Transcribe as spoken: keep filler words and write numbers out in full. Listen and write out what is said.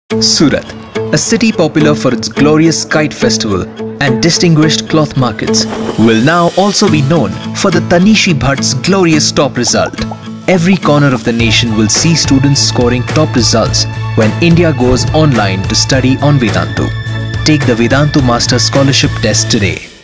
Surat, a city popular for its glorious kite festival and distinguished cloth markets, will now also be known for the Tanishi Bhatt's glorious top result. Every corner of the nation will see students scoring top results when India goes online to study on Vedantu. Take the Vedantu Master Scholarship Test today.